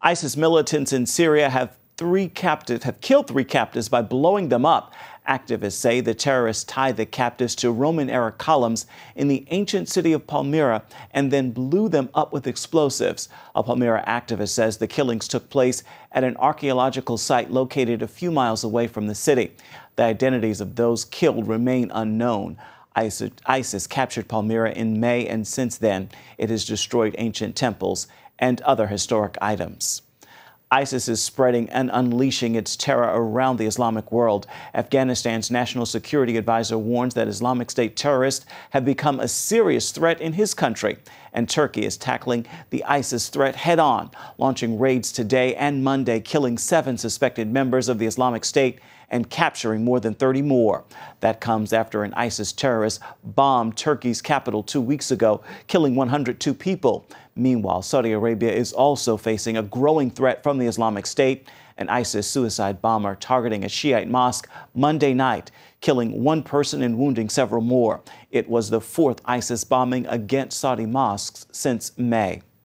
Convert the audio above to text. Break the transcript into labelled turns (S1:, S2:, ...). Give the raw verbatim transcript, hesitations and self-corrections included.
S1: ISIS militants in Syria have three captives have killed three captives by blowing them up. Activists say the terrorists tied the captives to Roman-era columns in the ancient city of Palmyra and then blew them up with explosives. A Palmyra activist says the killings took place at an archaeological site located a few miles away from the city. The identities of those killed remain unknown. ISIS, ISIS captured Palmyra in May, and since then it has destroyed ancient temples and other historic items. ISIS is spreading and unleashing its terror around the Islamic world. Afghanistan's national security advisor warns that Islamic State terrorists have become a serious threat in his country. And Turkey is tackling the ISIS threat head-on, launching raids today and Monday, killing seven suspected members of the Islamic State and capturing more than thirty more. That comes after an ISIS terrorist bombed Turkey's capital two weeks ago, killing one hundred two people. Meanwhile, Saudi Arabia is also facing a growing threat from the Islamic State. An ISIS suicide bomber targeting a Shiite mosque Monday night, killing one person and wounding several more. It was the fourth ISIS bombing against Saudi mosques since May.